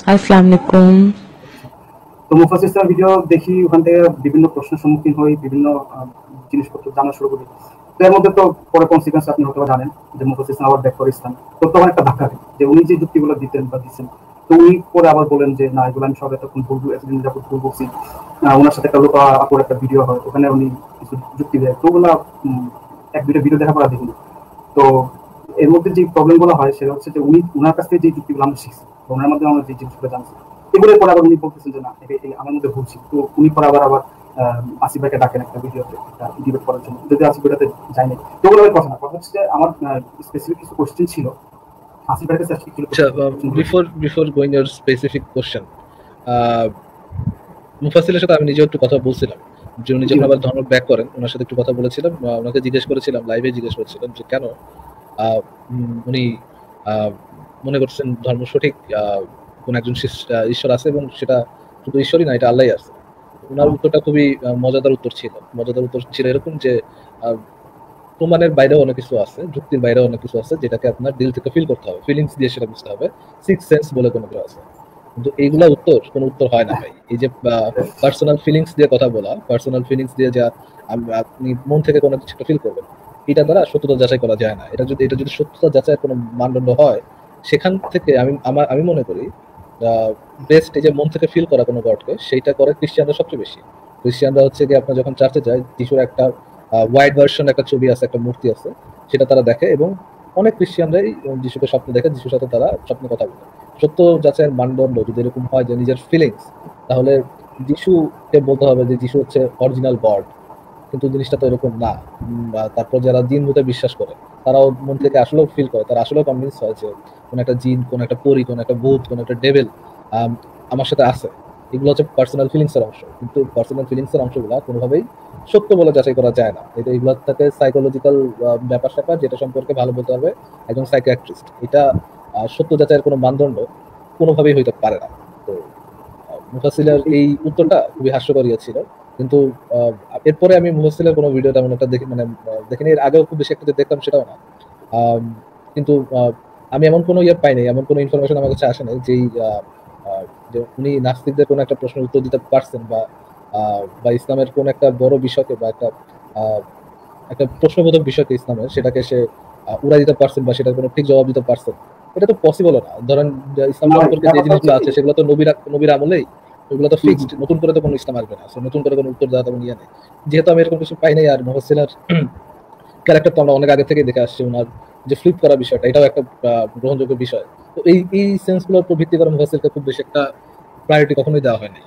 আসসালামু আলাইকুম। তো মুফাসিল ইসলামের ভিডিও দেখি, ওখান থেকে বিভিন্ন প্রশ্নের সম্মুখীন হই, বিভিন্ন জিনিসপত্র জানা শুরু করি। তো এর মধ্যে তো পরে কনসিকুয়েন্স আপনি হয়তো জানেন যে মুফাসিল ইসলাম আবার ব্যাক করে ইসলাম। তো তখন একটা ধাক্কা দেয় যে উনি যে যুক্তিগুলো দিতেন বা দিচ্ছেন, তো উনি পরে আবার বলেন যে না, এগুলো আমি সব এতক্ষণ ভুল, এতদিন যাবত ভুল বলছি। ওনার সাথে একটা লোক আপুর একটা ভিডিও হয়, ওখানে উনি কিছু যুক্তি দেয়, তো ওগুলা এক দুইটা ভিডিও দেখা পড়া দেখি। তো এর মধ্যে যে প্রবলেম গুলো হয় সেটা হচ্ছে যে উনি ওনার কাছ থেকে যে যুক্তিগুলো আমরা শিখছি, ওনার মাধ্যমে আমরা যে জিনিসগুলো জানছি, এগুলোর পর আবার উনি বলতেছেন যে না, এই আমার মধ্যে ভুল ছিল। তো উনি পর আবার আবার আসিফ ভাইকে ডাকেন একটা ভিডিওতে ডিবেট করার জন্য, যদি আসিফ ভাইটাতে যায়নি। তো ওগুলো কথা না, কথা হচ্ছে যে আমার স্পেসিফিক কিছু কোশ্চেন ছিল আসিফ ভাইয়ের কাছে actually. Before going your specific question, মুফাসিলের সাথে আমি নিজে একটু কথা বলছিলাম, যে উনি যখন আবার ধর্ম ব্যাক করেন, ওনার সাথে একটু কথা বলেছিলাম। ওনাকে জিজ্ঞেস করেছিলাম, লাইভে জিজ্ঞেস করেছিলাম যে কেন উনি মনে করছেন ধর্ম সঠিক, কোন একজন ঈশ্বর আছে এবং সেটা শুধু ঈশ্বরই না, এটা আল্লাহই আছে। ওনার উত্তরটা খুবই মজাদার উত্তর ছিল এরকম যে প্রমাণের বাইরেও অনেক কিছু আছে, যুক্তির বাইরেও অনেক কিছু আছে, যেটাকে আপনার দিল থেকে ফিল করতে হবে, ফিলিংস দিয়ে সেটা বুঝতে হবে। সিক্স সেন্স বলে কোনো কিছু আছে, কিন্তু এইগুলা কোনো উত্তর হয় না ভাই। এই যে পার্সোনাল ফিলিংস দিয়ে কথা বলা, পার্সোনাল ফিলিংস দিয়ে যা আপনি মন থেকে কোনো কিছু ফিল করবেন, এটা দ্বারা সত্যতা যাচাই করা যায় না। এটা যদি সত্যতা যাচাইয়ের কোনো মানদণ্ড হয়, সেখান থেকে আমি মনে করি বেস্ট এই যে মন থেকে ফিল করা কোনো গডকে, সেইটা করে খ্রিস্টানরা সবচেয়ে বেশি। খ্রিস্টানরা হচ্ছে কি, আপনার যখন চার্চে যায়, যিশুর একটা ওয়াইড ভার্সন একটা ছবি আছে, একটা মূর্তি আছে, সেটা তারা দেখে, এবং অনেক খ্রিস্টানরাই যিশুকে স্বপ্নে দেখে, যিশুর সাথে তারা স্বপ্নে কথা বলে। সত্য যাচাইয়ের মানদণ্ড যদি এরকম হয় যে নিজের ফিলিংস, তাহলে যিশুকে বলতে হবে যে যিশু হচ্ছে অরিজিনাল গড, কিন্তু জিনিসটা তো এরকম না। তারপর যারা জিন ভূতে বিশ্বাস করে, তারাও মন থেকে আসলেও ফিল করে, তারা আসলেও কনভিন্স হয় যে কোন একটা জিন, কোন একটা পরী, কোন একটা ভূত, কোন একটা ডেভিল আমার সাথে আছে। এগুলো হচ্ছে পার্সোনাল ফিলিংস এর অংশ, কিন্তু পার্সোনাল ফিলিংস এর অংশগুলো কোনোভাবেই সত্য বলে যাচাই করা যায় না। এগুলোর থেকে সাইকোলজিক্যাল ব্যাপার স্যাপার, যেটা সম্পর্কে ভালো বলতে পারবে একজন সাইকিয়াট্রিস্ট। এটা সত্য যাচাইয়ের কোনো মানদণ্ড কোনোভাবেই হইতে পারে না। তো মুফাসিলের এই উত্তরটা খুবই হাস্যকর ছিল, কিন্তু এরপরে আমি মুফাসিলের কোনো ভিডিও তেমন একটা দেখিনি। এর আগেও খুব বেশি একটা দেখতাম সেটাও না, কিন্তু আমি এমন কোনো পাইনি, এমন কোনো ইনফরমেশন আমার কাছে আসে নাই যে উনি নাস্তিকদের কোনো একটা প্রশ্নের উত্তর দিতে পারছেন, বা ইসলামের কোন একটা বড় বিষয়কে, বা একটা প্রশ্নবোধক বিষয়কে ইসলামের, সেটাকে সে উড়াই দিতে পারছেন, বা সেটার কোনো ঠিক জবাব দিতে পারছেন। এটা তো পসিবল না। ধরেন ইসলাম সম্পর্কে যে জিনিসগুলো আছে সেগুলো তো নবীর আমলেই, ওইগুলো তো ফিক্সড, নতুন করে তো কোনো ইসলাম আসবে না, নতুন করে কোনো উত্তর দেওয়া তেমন ইয়ে নেই। যেহেতু আমি এরকম কিছু পাই নাই, আর মুফাসসিলের ক্যারেক্টার তো আমরা অনেক আগে থেকে দেখে আসছি, ওনার যে ফ্লিপ করা বিষয়টা, এটাও একটা গ্রহণযোগ্য বিষয়। তো এই সেন্সগুলোর উপর ভিত্তি করে মুফাসসিলকে খুব বেশি একটা প্রায়োরিটি কখনোই দেওয়া হয়নি।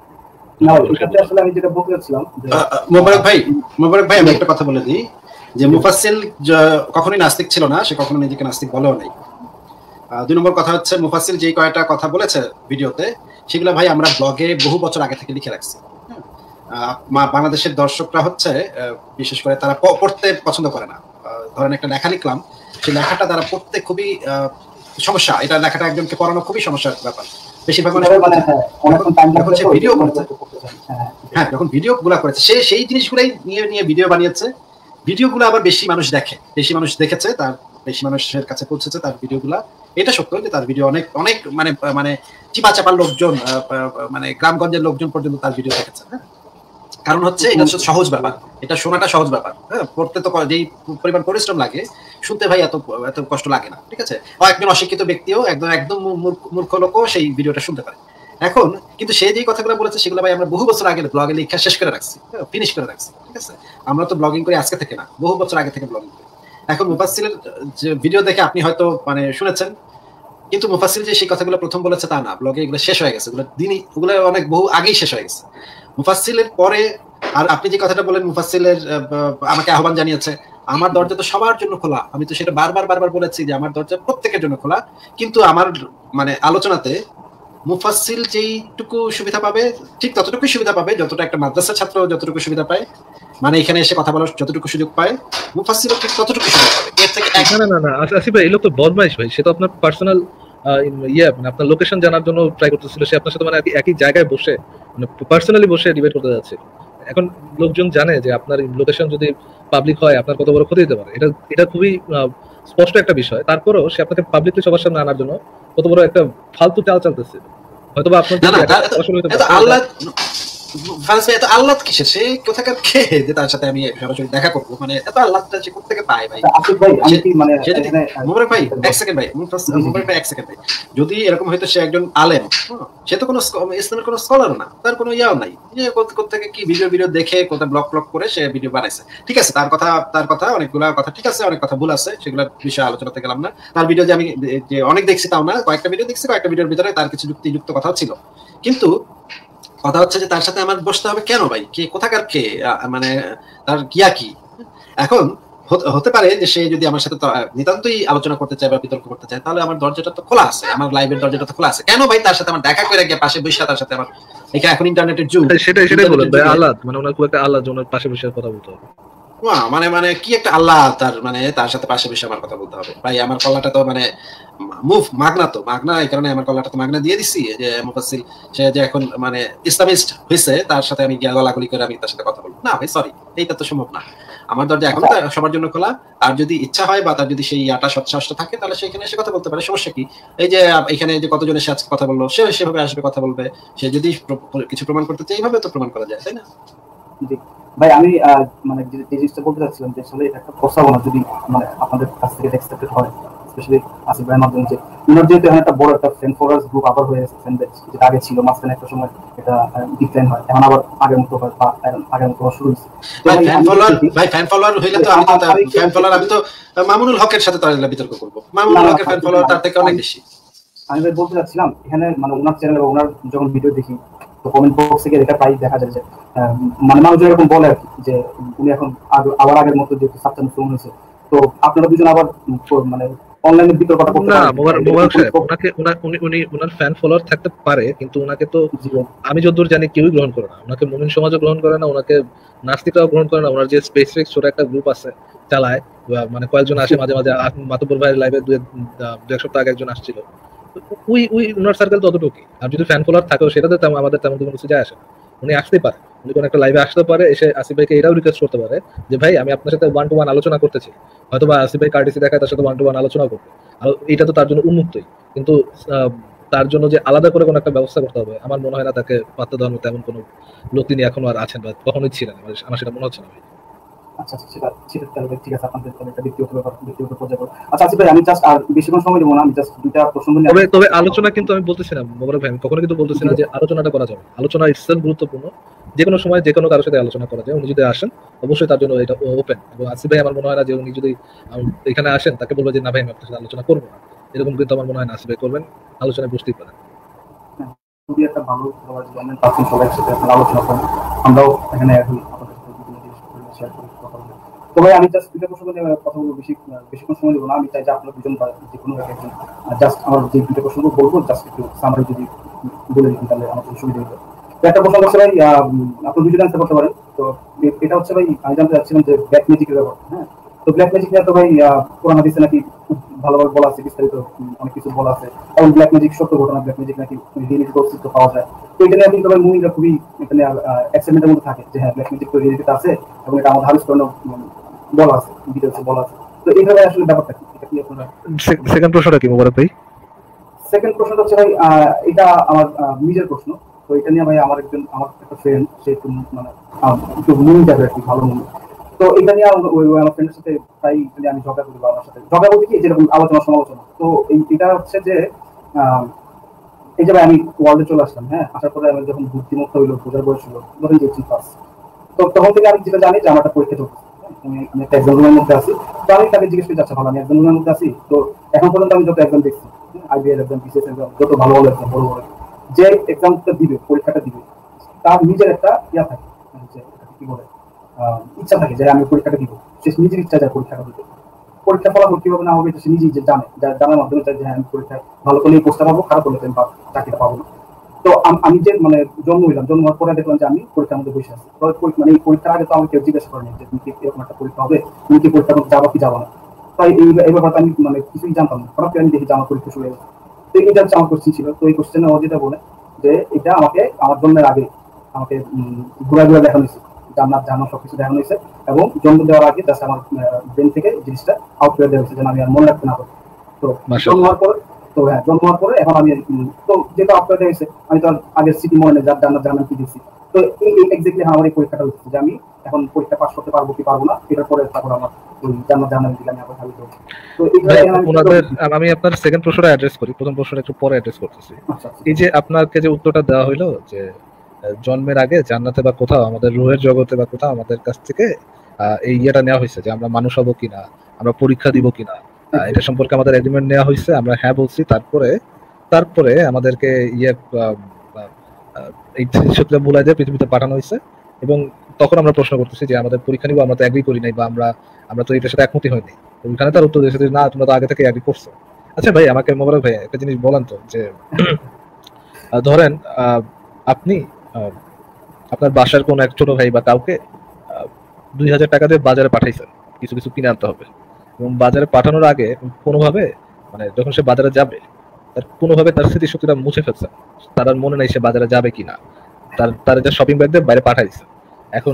মোবারক ভাই আমি একটা কথা বলে দিই, যে মুফাসসিল কখনোই নাস্তিক ছিল না, সে কখনো নিজেকে নাস্তিক বলেও নাই। 2 নম্বর কথা হচ্ছে, মুফাসসিল যে কয়টা কথা বলেছে ভিডিওতে, সেগুলো ভাই আমরা ব্লগে বহু বছর আগে থেকে লিখে রাখছি। বাংলাদেশের দর্শকরা হচ্ছে বিশেষ করে তারা পড়তে পছন্দ করে না। ধরেন একটা লেখা লিখলাম, সেই লেখাটা তারা পড়তে খুবই সমস্যা, এটা লেখাটা একজনকে পড়ানো খুবই সমস্যার ব্যাপার। বেশিরভাগ মানুষ যখন সে ভিডিও করেছে, হ্যাঁ যখন ভিডিও গুলা করেছে, সে সেই জিনিসগুলাই নিয়ে ভিডিও বানিয়েছে। ভিডিওগুলো আবার বেশি মানুষ দেখে, বেশি মানুষ দেখেছে, তার বেশি মানুষের কাছে পৌঁছেছে তার ভিডিওগুলা। এটা সত্য যে তার ভিডিও অনেক অনেক মানে চিপা চাপার লোকজন, মানে গ্রামগঞ্জের লোকজন পর্যন্ত তার ভিডিও দেখেছে। হ্যাঁ, কারণ হচ্ছে এটা সহজ ব্যাপার, এটা শোনাটা সহজ ব্যাপার। হ্যাঁ, পড়তে তো যেই পরিমাণ পরিশ্রম লাগে, শুনতে ভাই এত কষ্ট লাগে না। ঠিক আছে, একজন অশিক্ষিত ব্যক্তিও, একদম মূর্খ লোকও সেই ভিডিওটা শুনতে পারে। এখন কিন্তু সে যেই কথাগুলো বলেছে, সেগুলো ভাই আমরা বহু বছর আগে ব্লগে লেখা শেষ করে রাখছি, ফিনিশ করে রাখছি। ঠিক আছে, আমরা তো ব্লগিং করি আজকে থেকে না, বহু বছর আগে থেকে ব্লগিং করি। এখন মুফাসসিলের যে ভিডিও দেখে আপনি হয়তো মানে শুনেছেন, কিন্তু মুফাসসিল যে সেই কথাগুলো প্রথম বলেছে তা না, ব্লগে এগুলো শেষ হয়ে গেছে, ওগুলো অনেক বহু আগেই শেষ হয়ে গেছে। মুফাসসিলের পরে আর আপনি যে কথাটা বলেন, মুফাসসিলের আমাকে আহ্বান জানিয়েছে, আমার দরজা তো সবার জন্য খোলা। আমি তো সেটা বারবার বলেছি যে আমার দরজা প্রত্যেকের জন্য খোলা, কিন্তু আমার মানে আলোচনাতে মুফাসসিল যেইটুকু সুবিধা পাবে, ঠিক ততটুকুই সুবিধা পাবে যতটা একটা মাদ্রাসার ছাত্র যতটুকু সুবিধা পায়, মানে এখানে এসে কথা বলার যতটুকু সুযোগ পায়, মুফাসসিলও ঠিক ততটুকু সুবিধা পাবে। এর থেকে না আসিফ ভাই, এই লোক তো বদমাইশ ভাই। সে তো আপনার পার্সোনাল মানে আপনার লোকেশন জানার জন্য ট্রাই করতেছিল। সে আপনার সাথে মানে একই জায়গায় বসে, মানে পার্সোনালি বসে ডিবেট করতে যাচ্ছে। এখন লোকজন জানে যে আপনার লোকেশন যদি পাবলিক হয়, আপনার কত বড় ক্ষতি হতে পারে। এটা খুবই স্পষ্ট একটা বিষয়। তারপরেও সে আপনাকে পাবলিকলি সবার সামনে আনার জন্য কত বড় একটা ফালতু চাল চালতেছে। হয়তোবা আপনার না না আসলে হতে এত পারে আল্লাহ ফারাজ ভাই এত আল্লাহ কিসের সে কোথাকার কে যে তার সাথে আমি সরাসরি দেখা করবো মানে এত আল্লাহটা সে কোথেকে পায় ভাই আসিফ ভাই আমি কি মানে সে যদি মোবারক ভাই এক সেকেন্ড ভাই মোবারক ভাই এক সেকেন্ড ভাই যদি এরকম হয়তো সে একজন আলেম সে তো কোনো ইসলামের কোনো স্কলার না তার কোনো ইয়াও নাই যে কোথেকে কি ভিডিও দেখে কোথা ব্লগ করে সে ভিডিও বানাইছে ঠিক আছে তার কথা অনেকগুলা কথা ঠিক আছে অনেক কথা ভুল আছে সেগুলোর বিষয়ে আলোচনাতে গেলাম না তার ভিডিও যে আমি যে অনেক দেখছি তাও না কয়েকটা ভিডিও দেখছি কয়েকটা ভিডিওর ভিতরে তার কিছু যুক্তিযুক্ত কথা ছিল কিন্তু কথা হচ্ছে যে তার সাথে আমার বসতে হবে কেন ভাই কে কোথাকার কে মানে তার কিয়া কি এখন হতে পারে যে সে যদি আমার সাথে নিতান্তই আলোচনা করতে চায় বা বিতর্ক করতে চায় তাহলে আমার দরজাটা তো খোলা আছে আমার লাইভের দরজাটা তো খোলা আছে কেন ভাই তার সাথে আমার দেখা করে গিয়ে পাশে বসে তার সাথে আমার এখানে এখন ইন্টারনেটের যুগ সেটাই বলেন ভাই আল্লাহ মানে ওনার খুব একটা আল্লাহ ওনার পাশে বসে কথা বলতে হবে মানে কি একটা আল্লাহ তার মানে তার সাথে পাশে বসে আমার কথা বলতে হবে ভাই আমার কল্লাটা তো মানে মাগনা এই কারণে আমার কল্লাটা তো মাগনা দিয়ে দিচ্ছি যে মুফাসসিল সে যে এখন মানে ইসলামিস্ট হয়েছে তার সাথে আমি গলাগলি করে আমি তার সাথে কথা বলবো না ভাই সরি এইটা তো সম্ভব না আমার দরজা এখন সবার জন্য খোলা আর যদি ইচ্ছা হয় বা তার যদি সেই আটা সৎসাহসটা থাকে তাহলে সেখানে এসে কথা বলতে পারে সমস্যা কি এই যে এখানে যে কতজন এসে আজকে কথা বললো সে সেভাবে আসবে কথা বলবে সে যদি কিছু প্রমাণ করতে চায় এইভাবে তো প্রমাণ করা যায় তাই না ভাই আমি মানে যে জিনিসটা বলতে চাচ্ছিলাম যে আসলে একটা প্রস্তাবনা যদি মানে আপনাদের কাছ থেকে এক্সপেক্টেড হয় স্পেশালি আসিফ ভাইয়ের মাধ্যমে যে উনার যেহেতু এখন একটা বড় একটা ফ্যান ফলোয়ার্স গ্রুপ আবার হয়ে গেছে ফ্যান বেজ যেটা আগে ছিল মাঝখানে একটা সময় এটা ডিক্লাইন হয় এখন আবার আগের মতো হয় বা আগের মতো শুরু হয়েছে ফ্যান ফলোয়ার হইলে তো আমি তো ফ্যান ফলোয়ার আমি তো মামুনুল হকের সাথে তার বিতর্ক করব মামুনুল হকের ফ্যান ফলোয়ার তার থেকে অনেক বেশি আমি ভাই বলতে চাচ্ছিলাম এখানে মানে ওনার চ্যানেল বা ওনার যখন ভিডিও দেখি তো কমেন্ট বক্স থেকে এটা প্রায় দেখা যায় যে মানে মানুষ এরকম বলে আর কি যে উনি এখন আবার আগের মতো যে সাবস্টান্স ফোন হয়েছে তো আপনারা দুজন আবার মানে অনলাইনে বিতর্কটা করতে না উনি ওনার ফ্যান ফলোয়ার থাকতে পারে কিন্তু ওনাকে তো আমি যতদূর জানি কেউই গ্রহণ করে না ওনাকে মুমিন সমাজও গ্রহণ করে না ওনাকে নাস্তিকরাও গ্রহণ করে না ওনার যে স্পেসিফিক ছোট একটা গ্রুপ আছে চালায় মানে কয়েকজন আসে মাঝে মাঝে মাতুব্বর ভাইয়ের লাইভে দু এক সপ্তাহ আগে একজন আসছিল উনার সার্কেল ততটুকুই আর যদি ফ্যান ফলোয়ার থাকেও সেটাতে আমাদের তেমন কোনো কিছু যায় আসে উনি আসতেই পারে উনি কোনো একটা লাইভে আসতে পারে এসে আসিফ ভাইকে এটাও রিকোয়েস্ট করতে পারে যে ভাই আমি আপনার সাথে 1-to-1 আলোচনা করতেছি হয়তো বা আসিফ ভাই কার্টিসি দেখায় তার সাথে 1-to-1 আলোচনা করবে আর এটা তো তার জন্য উন্মুক্তই কিন্তু তার জন্য যে আলাদা করে কোনো একটা ব্যবস্থা করতে হবে আমার মনে হয় না তাকে পাত্তা দেওয়ার মতো এমন কোনো লোক তিনি এখনো আর আছেন বা কখনোই ছিলেন আমার সেটা মনে হচ্ছে না ভাই আচ্ছা সেটা তাহলে ঠিক আছে আপনাদের একটা ব্যক্তিগত পর্যায়ে আচ্ছা আসিফ ভাই আমি জাস্ট আর বেশিক্ষণ সময় দেবো না আমি জাস্ট দুইটা প্রশ্ন নিয়ে তবে আলোচনা কিন্তু আমি বলতেছি না মোবারক ভাই আমি কখনো কিন্তু বলতেছি না যে আলোচনাটা করা যাবে আলোচনা ইটসেলফ গুরুত্বপূর্ণ যে কোনো সময় যে কোনো কারোর সাথে আলোচনা করা যায় উনি যদি আসেন অবশ্যই তার জন্য এটা ওপেন এবং আসিফ ভাই আমার মনে হয় না যে উনি যদি এখানে আসেন তাকে বলবো যে না ভাই আমি আপনার সাথে আলোচনা করবো না এরকম কিন্তু আমার মনে হয় না আসিফ ভাই করবেন আলোচনায় বসতেই পারেন খুবই একটা ভালো সবাই সাথে আলোচনা করেন আমরাও এখানে এখন শেয়ার করি তবে আমি জাস্ট দুটো প্রশ্ন নিয়ে কথা বলবো বেশিক্ষণ সময় দেবো না আমি চাই যে আপনার দুজন বা যে কোনো একজন জাস্ট আমার যে দুটো প্রশ্ন বলবো জাস্ট একটু সামারি যদি বলে দিন তাহলে আমাদের সুবিধা হবে একটা প্রশ্ন হচ্ছে ভাই আপনি দুজন আনসার করতে পারেন তো এটা হচ্ছে ভাই আমি জানতে চাচ্ছিলাম যে ব্ল্যাক ম্যাজিকের ব্যাপার হ্যাঁ তো ব্ল্যাক ম্যাজিক নিয়ে তো ভাই কোরআন হাদিসে নাকি খুব ভালোভাবে বলা আছে বিস্তারিত অনেক কিছু বলা আছে এবং ব্ল্যাক ম্যাজিক সত্য ঘটনা ব্ল্যাক ম্যাজিক নাকি রিয়েলিটি অস্তিত্ব পাওয়া যায় তো এটা নিয়ে কিন্তু ভাই মুমিনরা খুবই এখানে এক্সাইটমেন্টের মধ্যে থাকে যে হ্যাঁ ব্ল্যাক ম্যাজিক তো রিয়েলিটিতে আছে এবং এটা আমাদের হাদিস করানো বলা আছে ডিটেইলসে বলা আছে তো এইভাবে আসলে ব্যাপারটা কি এটা কি আপনারা সেকেন্ড প্রশ্নটা কি মোবারক ভাই সেকেন্ড প্রশ্নটা হচ্ছে ভাই এটা আমার নিজের প্রশ্ন তো এটা নিয়ে ভাই আমার একটা ফ্রেন্ড সে একটু মানে একটু মুভি যাবে আর কি ভালো মুভি তো এটা নিয়ে ওই আমার ফ্রেন্ডের সাথে প্রায় আমি ঝগড়া করি আমার সাথে ঝগড়া বলতে কি যেরকম আলোচনা সমালোচনা তো এটা হচ্ছে যে এই যে ভাই আমি ওয়ার্ল্ডে চলে আসলাম হ্যাঁ আসার পরে আমি যখন বুদ্ধিমত্তা হইলো বোঝার বয়স হলো ধরেন যে ক্লাস তো তখন থেকে আমি যেটা জানি যে আমার একটা পরীক্ষা চলছে আমি একটা এক্সাম রুমের মধ্যে আছি তো আমি তাকে জিজ্ঞেস করতে ভালো আমি এক্সাম রুমের মধ্যে আছি তো এখন পর্যন্ত আমি যত এক্সাম দেখছি আইবিএল এক্সাম বিসিএস এক্সাম যত ভালো ভালো এক্সাম বড় বড় যে এক্সামটা দিবে পরীক্ষাটা দিবে তার নিজের একটা ইয়া থাকে যে কি বলে ইচ্ছা থাকে যে আমি পরীক্ষাটা দিব সে নিজের ইচ্ছা যায় পরীক্ষাটা দিতে পরীক্ষা ফলাফল কিভাবে না হবে এটা সে নিজেই যে জানে জানার মাধ্যমে চাই যে হ্যাঁ আমি পরীক্ষায় ভালো করলেই পোস্টটা পাবো খারাপ করলে আমি চাকরিটা পাবো না তো আমি যে মানে জন্ম হওয়ার পরে দেখলাম যে আমি পরীক্ষার মধ্যে বসে আছি মানে এই পরীক্ষার আগে তো আমাকে কেউ জিজ্ঞাসা করেনি যে তুমি কি এরকম একটা পরীক্ষা হবে তুমি কি পরীক্ষা করতে যাবো কি যাবো না তাই এই ব্যাপারটা আমি মানে কিছুই জানতাম না হঠাৎ করে আমি দেখি যে আমার পরীক্ষা শুরু হয়ে গেছে তো এটা হচ্ছে আমার কোশ্চেন ছিল তো এই কোশ্চেনে ও যেটা বলে যে এটা আমাকে আমার জন্মের আগে আমাকে ঘুরা দেখানো হয়েছে জান্নাত জাহান্নাম সবকিছু দেখানো হয়েছে এবং জন্ম দেওয়ার আগে জাস্ট আমার ব্রেন থেকে জিনিসটা আউট করে দেওয়া হয়েছে যেন আমি আর মনে রাখতে না পারি তো তো হ্যাঁ জন্ম হওয়ার পরে এখন আমি তো যেটা আপনাদের হয়েছে আমি তো আগের সিটি মনে নেই যার জান্নাত জাহান্নাম কি দিচ্ছি। তো এই এক্স্যাক্টলি আমার এই পরীক্ষাটা হচ্ছে যে আমি এখন পরীক্ষা পাস করতে পারবো কি পারবো না এটার পরে তারপর আমার ওই জান্নাত জাহান্নাম দিকে আমি আবার ভাবি করবো। তো আমি আপনার সেকেন্ড প্রশ্নটা অ্যাড্রেস করি, প্রথম প্রশ্নটা একটু পরে অ্যাড্রেস করতেছি। এই যে আপনাকে যে উত্তরটা দেওয়া হইলো যে জন্মের আগে জান্নাতে বা কোথাও আমাদের রুহের জগতে বা কোথাও আমাদের কাছ থেকে এই ইয়েটা নেওয়া হয়েছে যে আমরা মানুষ হবো কিনা, আমরা পরীক্ষা দিব কিনা, এটা সম্পর্কে আমাদের এগ্রিমেন্ট নেওয়া হয়েছে, আমরা হ্যাঁ বলছি। তারপরে আমাদেরকে এই সত্যিটা ভুলাই দিয়ে পৃথিবীতে পাঠানো হয়েছে এবং তখন আমরা প্রশ্ন করতেছি যে আমাদের পরীক্ষা নিব, আমরা তো এগ্রি করি নাই বা আমরা তো এটার সাথে একমতি হয়নি। ওইখানে তার উত্তর দিয়েছে না তোমরা তো আগে থেকে এগ্রি করছো। আচ্ছা ভাই আমাকে মোবারক ভাই একটা জিনিস বলেন তো যে ধরেন আপনি আপনার বাসার কোন এক ছোট ভাই বা কাউকে 2000 টাকা দিয়ে বাজারে পাঠাইছেন, কিছু কিছু কিনে আনতে হবে এবং বাজারে পাঠানোর আগে কোনোভাবে মানে যখন সে বাজারে যাবে তার কোনোভাবে তার স্মৃতিশক্তিটা মুছে ফেলছে, তার আর মনে নাই সে বাজারে যাবে কিনা, তার যে শপিং ব্যাগ দিয়ে বাইরে পাঠাইছে। এখন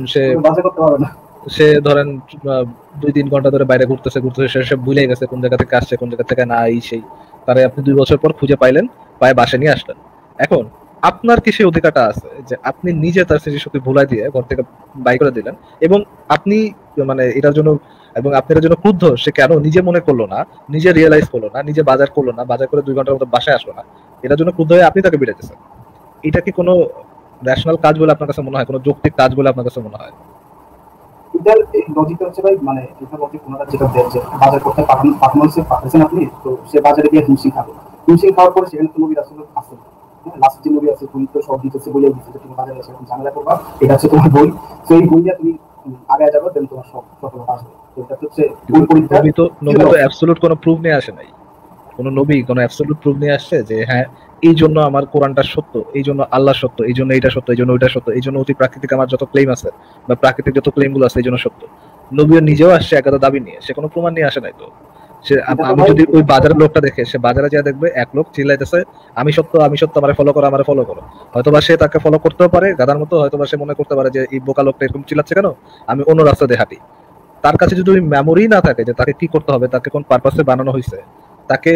সে ধরেন 2-3 ঘন্টা ধরে বাইরে ঘুরতেছে সে ভুলে গেছে কোন জায়গা থেকে আসছে কোন জায়গা থেকে না, এই সেই তারে আপনি 2 বছর পর খুঁজে পাইলেন, পায়ে বাসে নিয়ে আসলেন। এখন আপনার কি সেই অধিকারটা আছে যে আপনি নিজে তার স্মৃতিশক্তি ভুলাই দিয়ে ঘর থেকে বাই করে দিলেন এবং আপনি মানে এটার জন্য এবং আপনার জন্য ক্রুদ্ধ সে কেন নিজে মনে করলো না, নিজে রিয়েলাইজ করলো না, নিজে বাজার করলো না, বাজার করে 2 ঘন্টার মতো বাসায় আসলো না, এটার জন্য ক্রুদ্ধ হয়ে আপনি তাকে বিড়াইতেছেন। এটা কি কোনো ন্যাশনাল কাজ বলে আপনার কাছে মনে হয়, কোনো যৌক্তিক কাজ বলে আপনার কাছে মনে হয়? এটার লজিক হচ্ছে ভাই মানে এটা লজিক ওনারা যেটা দেয় যে বাজার করতে পাঠানো হচ্ছে পাঠাচ্ছেন আপনি, তো সে বাজারে গিয়ে হিমশিম খাওয়ার পরে সেখানে তো নবীর আসলে আছে লাস্ট যে নবী আছে তুমি তো সব ডিটেলসে বলে দিচ্ছি যে তুমি বাজারে এসে ঝামেলা করবা, এটা হচ্ছে তোমার বই, সেই বই দিয়ে তুমি আগে যাবে দেন তোমার সব সফলতা আসবে। তো এটা হচ্ছে বই পরীক্ষা। নবী তো অ্যাবসলিউট কোনো প্রুফ নিয়ে আসে নাই, কোনো নবী কোনো অ্যাবসলিউট প্রুফ নিয়ে আসছে যে হ্যাঁ এই জন্য আমার কোরআনটা সত্য, এই জন্য আল্লাহ সত্য, এই জন্য এটা সত্য, এই জন্য ওইটা সত্য, এই জন্য অতি প্রাকৃতিক আমার যত ক্লেম আছে বা প্রাকৃতিক যত ক্লেম গুলো আছে এই জন্য সত্য। নবীও নিজেও আসছে একাদা দাবি নিয়ে, সে কোনো প্রমাণ নিয়ে আসে নাই। তো সে আমি যদি ওই বাজারের লোকটা দেখে সে বাজারে যা দেখবে এক লোক চিল্লাইতেছে আমি সত্য আমারে ফলো করো, হয়তোবা সে তাকে ফলো করতেও পারে গাধার মতো, হয়তোবা সে মনে করতে পারে যে এই বোকা লোকটা এরকম চিল্লাচ্ছে কেন, আমি অন্য রাস্তা দিয়ে হাঁটি। তার কাছে যদি ওই মেমোরি না থাকে যে তাকে কি করতে হবে, তাকে কোন পারপাসে বানানো হয়েছে, তাকে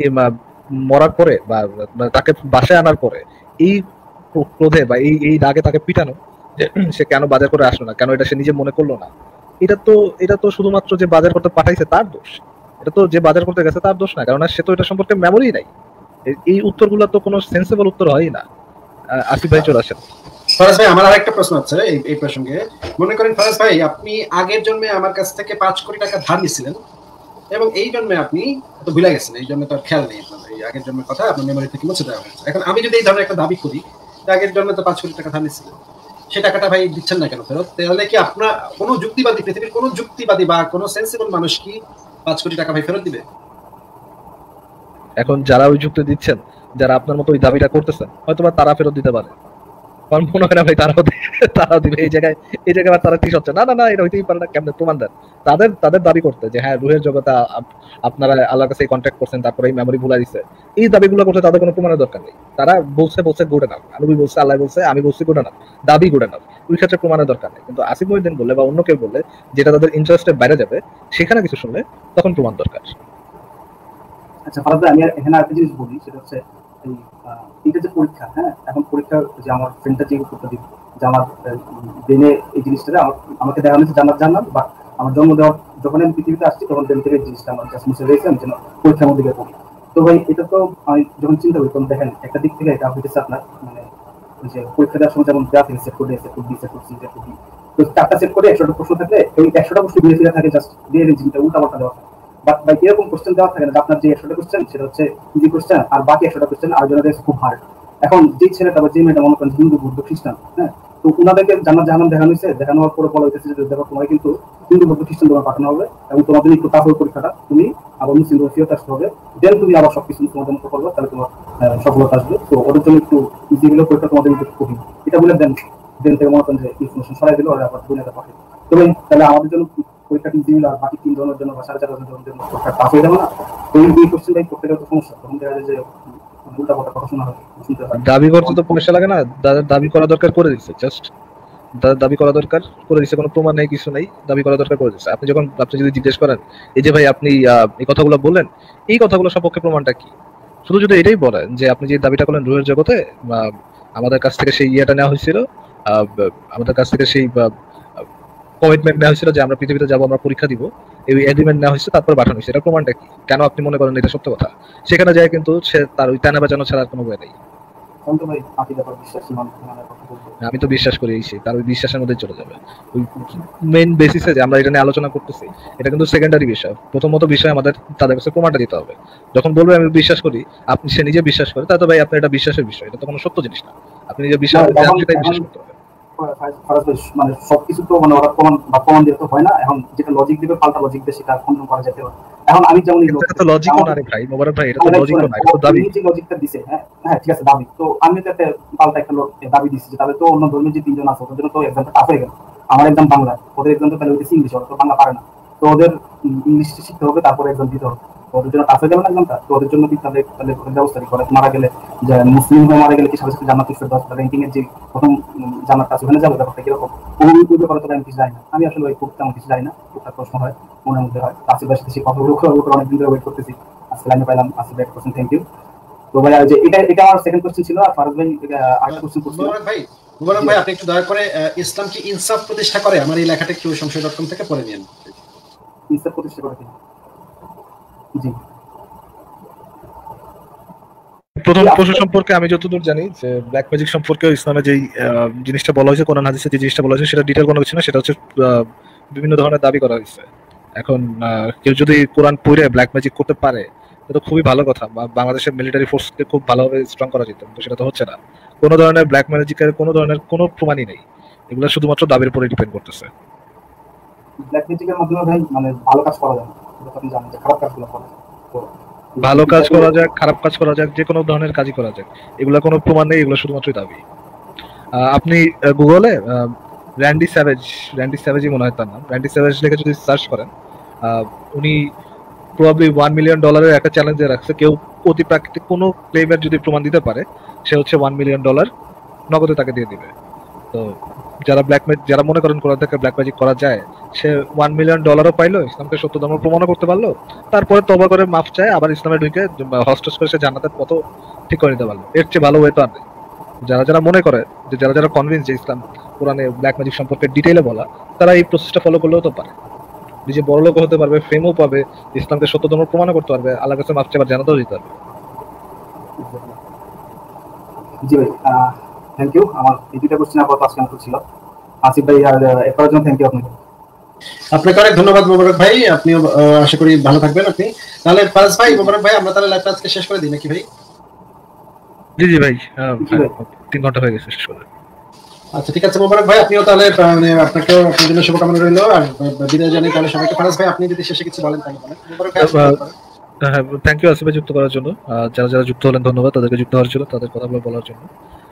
মরার পরে বা তাকে বাসায় আনার পরে এই ক্রোধে বা এই রাগে তাকে পিটানো যে সে কেন বাজার করে আসলো না, কেন এটা সে নিজে মনে করলো না, এটা তো শুধুমাত্র যে বাজার করতে পাঠাইছে তার দোষ, এটা তো যে বাজার করতে গেছে তার দোষ না, কারণ সে তো এটা সম্পর্কে মেমোরি নাই। এই উত্তরগুলো তো কোনো সেন্সেবল উত্তর হয়ই না। আসিফ ভাই চলে আসেন। ফরাজ ভাই আমার আরেকটা প্রশ্ন আছে এই প্রসঙ্গে। মনে করেন ফরাজ ভাই আপনি আগের জন্মে আমার কাছ থেকে 5 কোটি টাকা ধার নিয়েছিলেন এবং এই জন্মে আপনি তো ভুলে গেছেন, এই জন্য তো খেয়াল নেই আপনার এই আগের জন্মের কথা আপনার মেমোরি থেকে মুছে দেওয়া হয়েছে। এখন আমি যদি এই ধরনের একটা দাবি করি আগের জন্মে তো 5 কোটি টাকা ধার নিয়েছিলেন, সেই টাকাটা ভাই দিচ্ছেন না কেন ফেরত? তাহলে কি আপনার কোনো যুক্তিবাদী পৃথিবীর কোনো যুক্তিবাদী বা কোনো সেন্সিবল মানুষ কি 5 কোটি টাকা ভাই ফেরত দিবে? এখন যারা ওই যুক্তি দিচ্ছেন, যারা আপনার মতো ওই দাবিটা করতেছেন, হয়তোবা তারা ফেরত দিতে পারে, কারণ মনে হয় না ভাই তারাও দিবে। এই জায়গায় তারা ঠিক হচ্ছে না, এটা হইতেই পারে না, কেমন প্রমাণ দেন তাদের দাবি করতে যে হ্যাঁ রুহের জগতে আপনারা আল্লাহর কাছে কন্ট্যাক্ট করছেন, তারপরে এই মেমোরি ভুলা দিচ্ছে, এই দাবিগুলো করতে তাদের কোনো প্রমাণের দরকার নেই। তারা বলছে গুড এনাফ, নবী বলছে, আল্লাহ বলছে, আমি বলছি গুড এনাফ, দাবি গুড এনাফ, ওই ক্ষেত্রে প্রমাণের দরকার নেই। কিন্তু আসিফ মহিউদ্দিন বললে বা অন্য কেউ বললে যেটা তাদের ইন্টারেস্টের বাইরে যাবে, সেখানে কিছু শুনলে তখন প্রমাণ দরকার। আচ্ছা ফারাজ ভাই আমি এখানে আরেকটা জিনিস বলি, সেটা হচ্ছে এটা যে পরীক্ষা, হ্যাঁ এখন পরীক্ষা যে আমার ফ্রেন্ডটা যে করতে দিবে যে আমার ব্রেনে এই জিনিসটা আমাকে দেখানো হচ্ছে জান্নাত বা আমার জন্ম দেওয়ার যখন আমি পৃথিবীতে আসছি তখন ব্রেন থেকে জিনিসটা আমার জাস্ট মুছে রয়েছে আমি যেন পরীক্ষার মধ্যে গিয়ে পড়ি। তো ভাই এটা তো আমি যখন চিন্তা করি তখন দেখেন একটা দিক থেকে এটা হইতেছে আপনার মানে যে পরীক্ষা দেওয়ার সময় যেমন দেওয়া থেকে সেট করে set B set C set D, তো 4টা সেট করে 100টা প্রশ্ন থাকলে ওই 100টা প্রশ্ন ঘুরে ফিরে থাকে, জাস্ট দিয়ে জিনিসটা উল্টাপাল্টা দেওয়া থাকে। বাট ভাই এরকম কোশ্চেন দেওয়া থাকে না আপনার যে 100টা কোশ্চেন সেটা হচ্ছে ইজি কোশ্চেন আর বাকি 100টা কোশ্চেন আরেকজনের খুব হার্ড। এখন যে ছেলেটা বা যে মেয়েটা মনে করেন হিন্দু বৌদ্ধ খ্রিস্টান, হ্যাঁ তো ওনাদেরকে জান্নাত জাহান্নাম দেখানো হয়েছে, দেখানো হওয়ার পরে বলা হইতেছে যে দেখো তোমার কিন্তু হিন্দু বৌদ্ধ খ্রিস্টান তোমার পাঠানো হবে এবং তোমাদের একটু টাফ পরীক্ষাটা তুমি আবার মুসলিম ফিরত আসতে হবে, দেন তুমি আবার সবকিছু তোমাদের মতো করবে, তাহলে তোমার সফলতা আসবে। তো ওদের জন্য একটু ইজি হলো পরীক্ষা, তোমাদের একটু কঠিন, এটা বলে দেন থেকে মনে করেন যে ইনফরমেশন সরাই দিল ওরা আবার দুনিয়াতে পাঠাবে। তো ভাই তাহলে আমাদের জন্য পরীক্ষাটি ইজি হলো আর বাকি 3 জনের জন্য বা 4.5 জনের জন্য পরীক্ষা টাফ হয়ে যাবে না? তো এই কোশ্চেনটাই করতে গেলে তো সমস্যা, তখন দেখা যায় যে দাবি করতে তো পয়সা লাগে না, দাবি করা দরকার করে দিচ্ছে, জাস্ট দাবি করা দরকার করে দিচ্ছে, কোনো প্রমাণ নেই কিছু নেই, দাবি করা দরকার করে দিচ্ছে। আপনি যদি জিজ্ঞেস করেন এই যে ভাই আপনি এই কথাগুলো বললেন, এই কথাগুলো সপক্ষে প্রমাণটা কি, শুধু যদি এটাই বলেন যে আপনি যে দাবিটা করলেন রুহের জগতে আমাদের কাছ থেকে সেই ইয়েটা নেওয়া হয়েছিল, আমাদের কাছ থেকে সেই কমিটমেন্ট নেওয়া হয়েছিল যে আমরা পৃথিবীতে যাবো, আমরা পরীক্ষা দিব, এই এগ্রিমেন্ট নেওয়া হয়েছে, তারপর পাঠানো হয়েছে, এটা প্রমাণটা কি? কেন আপনি মনে করেন এটা সত্য কথা? সেখানে যায় কিন্তু সে তার ওই টানা বাজানো ছাড়া আর কোনো উপায় নেই। আমি তো বিশ্বাস করি তার ওই বিশ্বাসের মধ্যে চলে যাবে। ওই মেইন বেসিসে যে আমরা এটা নিয়ে আলোচনা করতেছি, এটা কিন্তু সেকেন্ডারি বিষয়। প্রথমত বিষয় আমাদের তাদের কাছে প্রমাণটা দিতে হবে। যখন বলবে আমি বিশ্বাস করি, আপনি সে নিজে বিশ্বাস করে, তাহলে ভাই আপনার এটা বিশ্বাসের বিষয়, এটা তো কোনো সত্য জিনিস না। আপনি নিজে বিশ্বাস সেটাই বিশ্বাস করতে হবে। মানে সবকিছু তো মানে ওরা প্রমাণ দিয়ে তো হয় না। এখন যেটা লজিক দিবে পাল্টা লজিক দিয়ে সেটা খণ্ডন করা যেতে পারে। এখন আমি যেমন এটা তো লজিকও না রে ভাই, মোবারক ভাই, এটা তো লজিকও না, এটা তো দাবি। যে লজিকটা দিছে, হ্যাঁ ঠিক আছে দাবি, তো আমি তো একটা পাল্টা একটা দাবি দিছি যে তাহলে তো অন্য ধর্মের যে তিনজন আছে ওদের জন্য তো এক্সামটা টাফ হয়ে গেল। আমার একদম বাংলা, ওদের এক্সাম তো তাহলে ওদের ইংলিশ, ওরা তো বাংলা পারে না, তো ওদের ইংলিশ শিখতে হবে, তারপরে এক্সাম দিতে হবে। ওদের জন্য টাফ হয়ে গেল না এক্সামটা, তো ওদের জন্য কি তাহলে ব্যবস্থা কি করে? মারা গেলে যে মুসলিম হয়ে মারা গেলে কি সাথে সাথে জান্নাতুল ফেরদাউস র্যাঙ্কিং এর যে প্রথম জান্নাত আছে ওখানে যাবে? ব্যাপারটা কিরকম? ওই ব্যাপারে তো আমি কিছু জানি না। আমি আসলে ওই খুব তেমন কিছু জানি না, একটা প্রশ্ন হয় মনের মধ্যে হয়। আসিফ ভাইয়ের সাথে সেই কথাগুলো অনেকদিন ধরে ওয়েট করতেছি, আজকে লাইনে পাইলাম। আসিফ ভাই কোশ্চেন, থ্যাংক ইউ। তো ভাই যে এটা আমার সেকেন্ড কোশ্চেন ছিল। আর ফারুক ভাই আরেকটা কোশ্চেন করছিল। মুবারক ভাই আপনি একটু দয়া করে ইসলাম কি ইনসাফ প্রতিষ্ঠা করে, আমার এই লেখাটা একটু সংশয়.com থেকে পড়ে নিন। ইনসাফ প্রতিষ্ঠা করে কি? জি, প্রথম প্রশ্ন সম্পর্কে আমি যতদূর জানি যে ব্ল্যাক ম্যাজিক সম্পর্কে ইসলামে যেই জিনিসটা বলা হয়েছে, কোরআন হাদিসে যে জিনিসটা বলা হয়েছে, সেটা ডিটেইল কোনো কিছু না, সেটা হচ্ছে বিভিন্ন ধরনের দাবি করা হয়েছে। এখন কেউ যদি কোরআন পড়ে ব্ল্যাক ম্যাজিক করতে পারে এটা তো খুবই ভালো কথা। বাংলাদেশের মিলিটারি ফোর্সকে খুব ভালোভাবে স্ট্রং করা যেত, কিন্তু সেটা তো হচ্ছে না। কোনো ধরনের ব্ল্যাক ম্যাজিকের কোনো ধরনের কোনো প্রমাণই নেই, এগুলো শুধুমাত্র দাবির উপরে ডিপেন্ড করতেছে। ব্ল্যাক ম্যাজিকের মাধ্যমে ভাই মানে ভালো কাজ করা যায় না, আপনি জানেন যে খারাপ কাজগুলো করা যায়। তো ভালো কাজ করা যাক, খারাপ কাজ করা যাক, যে কোনো ধরনের কাজই করা যাক, এগুলো কোনো প্রমাণ নেই, এগুলো শুধুমাত্রই দাবি। আপনি গুগলে র্যান্ডি স্যাভেজই মনে হয় তার নাম, র্যান্ডি স্যাভেজ লিখে যদি সার্চ করেন, উনি প্রবাবলি $1 মিলিয়ন একটা চ্যালেঞ্জে রাখছে। কেউ অতি প্রাকৃতিক কোনো ক্লেমের যদি প্রমাণ দিতে পারে, সে হচ্ছে $1 মিলিয়ন নগদে তাকে দিয়ে দিবে। তো যারা মনে করেন কোরআন থেকে ব্ল্যাক ম্যাজিক করা যায়, সে $1 মিলিয়ন পাইলো, ইসলামকে সত্য ধর্ম প্রমাণও করতে পারলো, তারপরে তওবা করে মাফ চায়, আবার ইসলামে ঢুকে হস্টেজ করে সে জান্নাতের পথ ঠিক করে নিতে পারলো। এর চেয়ে ভালো ওয়ে তো আর নেই। যারা মনে করে যে যারা কনভিন্স যে ইসলাম কোরআনে ব্ল্যাক ম্যাজিক সম্পর্কে ডিটেইলে বলা, তারা এই প্রসেসটা ফলো করলেও তো পারে, নিজে বড়লোক হতে পারবে, ফেমও পাবে, ইসলামকে সত্য ধর্ম প্রমাণও করতে পারবে, আল্লাহর কাছে মাফ চাইবার জানাতেও দিতে পারবে। জি ভাই, থ্যাংক ইউ। আমার এই দুইটা কোশ্চেন আপাতত আজকে আমার ছিল। আসিফ ভাই আর এর জন্য থ্যাংক ইউ আপনাকে। আপনাকে অনেক ধন্যবাদ মুবারক ভাই, আপনি আশা করি ভালো থাকবেন আপনি। তাহলে ফারাজ ভাই, মুবারক ভাই, আমরা তাহলে লাইভটা আজকে শেষ করে দিই নাকি ভাই? জি ভাই, 3 ঘন্টা হয়ে গেছে শেষ করে। আচ্ছা ঠিক আছে মুবারক ভাই, আপনিও তাহলে মানে আপনাকেও আপনার জন্য শুভকামনা রইল, আর বিদায় জানাই তাহলে সবাইকে। ফারাজ ভাই আপনি যদি শেষে কিছু বলেন তাহলে বলেন। মুবারক ভাই থ্যাংক ইউ আসিফ ভাই যুক্ত করার জন্য। যারা যুক্ত হলেন ধন্যবাদ, তাদেরকে যুক্ত হওয়ার জন্য, তাদের কথাগুলো বলার জন্য।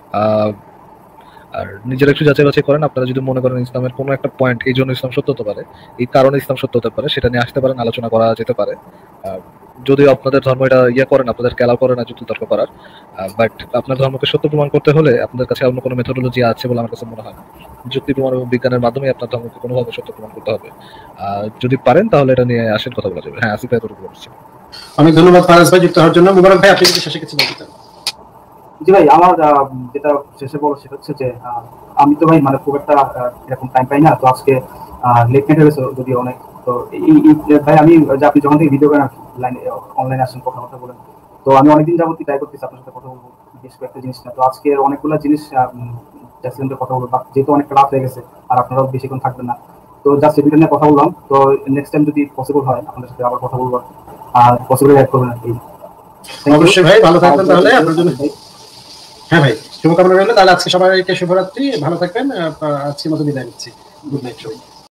আর নিজেরা একটু যাচাই বাছাই করেন, আপনারা যদি মনে করেন ইসলামের কোনো একটা পয়েন্ট এই জন্য ইসলাম সত্য হতে পারে, এই কারণে ইসলাম সত্য হতে পারে, সেটা নিয়ে আসতে পারেন, আলোচনা করা যেতে পারে। যদি আপনাদের ধর্ম এটা করেন, আপনাদেরকে অ্যালাউ করে না যুক্তি তর্ক করার, বাট আপনার ধর্মকে সত্য প্রমাণ করতে হলে আপনাদের কাছে অন্য কোনো মেথোডোলজি আছে বলে আমার কাছে মনে হয় না। যুক্তি প্রমাণ এবং বিজ্ঞানের মাধ্যমে আপনার ধর্মকে কোনোভাবে সত্য প্রমাণ করতে হবে। যদি পারেন তাহলে এটা নিয়ে আসেন, কথা বলা যাবে। হ্যাঁ আসিফ ভাই তোর উপর বলছি। অনেক ধন্যবাদ ফারাজ ভাই যুক্ত হওয়ার জন্য। মুবারক ভাই আপনি যদি শেষে কিছু বলতে। জি ভাই, আমার যেটা শেষে বলো সেটা হচ্ছে যে আমি তো ভাই মানে খুব একটা এরকম টাইম পাই না, তো আজকে লেট নাইট হয়েছে যদি অনেক। তো ভাই আমি আপনি যখন থেকে ভিডিও করেন লাইনে অনলাইনে আসেন, কথা বলেন, তো আমি অনেকদিন যাবতীয় ট্রাই করতেছি আপনার সাথে কথা বলবো বেশ কয়েকটা জিনিস না। তো আজকে অনেকগুলো জিনিস কথা বলবো, যেহেতু অনেকটা রাত হয়ে গেছে আর আপনারাও বেশিক্ষণ থাকবেন না, তো জাস্ট এগুলো নিয়ে কথা বললাম। তো নেক্সট টাইম যদি পসিবল হয় আপনাদের সাথে আবার কথা বলবো, আর পসিবল অ্যাড করবেন আর কি। অবশ্যই ভাই, ভালো থাকবেন তাহলে আপনার জন্য। হ্যাঁ ভাই, শুভকামনা রইল। তাহলে আজকে সবাইকে শুভরাত্রি, ভালো থাকবেন। আজকের মতো বিদায় নিচ্ছি। গুড নাইট সবাই।